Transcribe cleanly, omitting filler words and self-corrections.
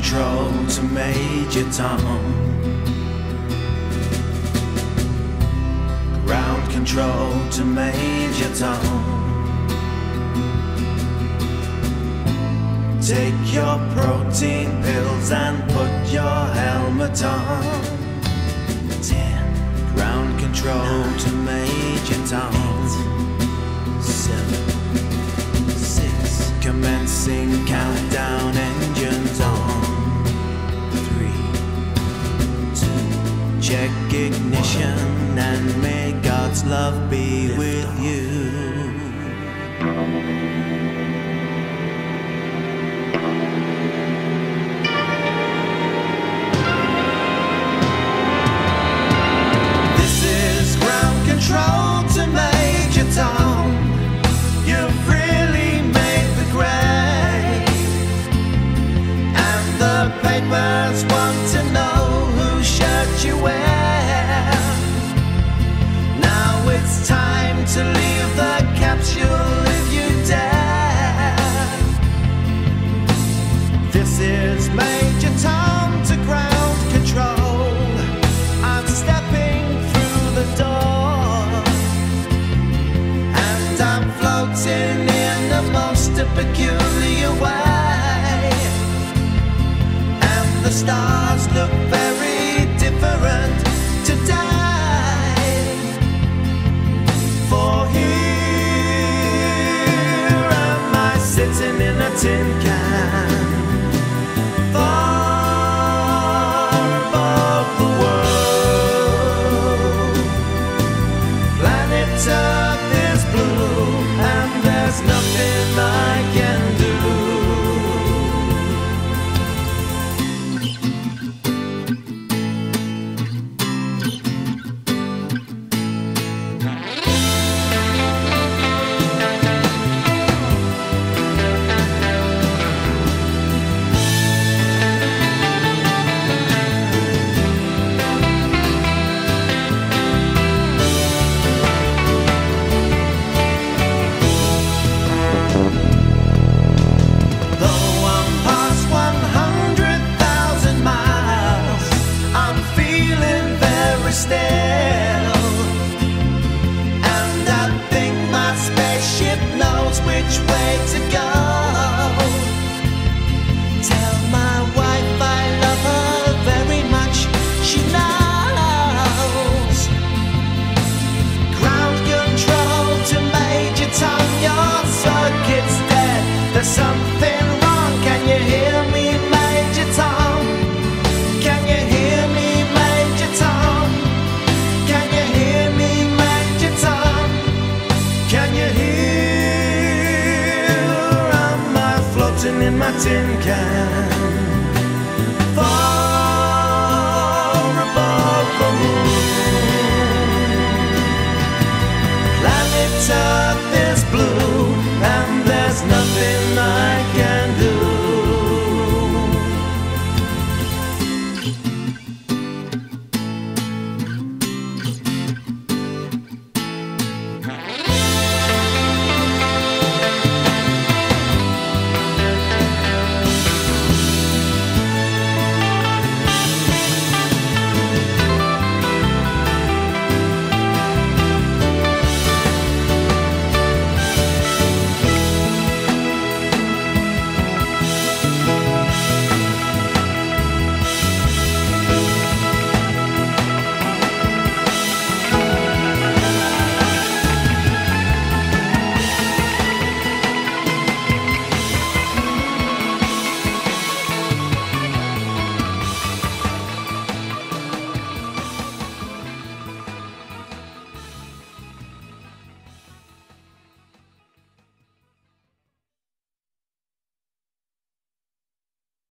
control to Major Tom. Ground control to Major Tom. Take your protein pills and put your helmet on. 10. Ground control to Major Tom. 7, 6. Commencing countdown, engines on. 3, 2. Check ignition and may God's love be with you. Control to Major Tom. You've really made the grade, and the papers want to know whose shirt you wear. Now it's time to leave the capsule if you dare. This is Major Tom to ground control. I'm stepping through the door. In the most peculiar way, and the stars look very different today. For here am I sitting in a tin can, far above the world. Planet Earth is blue, and there's nothing I can do. Still, and I think my spaceship knows which way to go. Tell my wife I love her very much, she knows. Ground control to Major Tom, your circuit's dead. There's something wrong, can you hear me, Major Tom? Can you hear me, Major Tom? Can you hear me, Major Tom? Can you hear? Am I floating in my tin can, far above the moon? Planet Earth